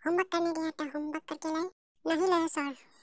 Homework करने गया था, होमवर्क करके लाए? नहीं लाया सर,